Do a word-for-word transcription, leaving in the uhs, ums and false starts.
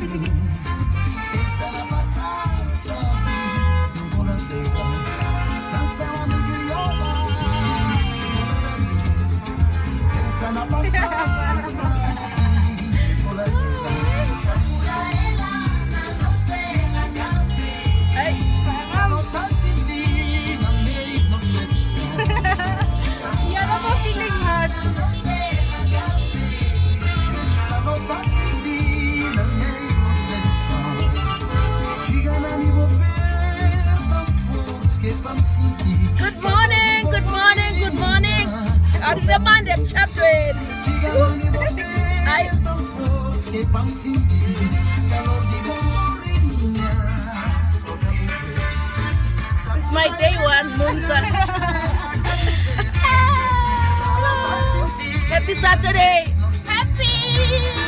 Good morning, good morning, good morning. I'm the man them chatting. I It's my day one, Munza. Happy Saturday. Happy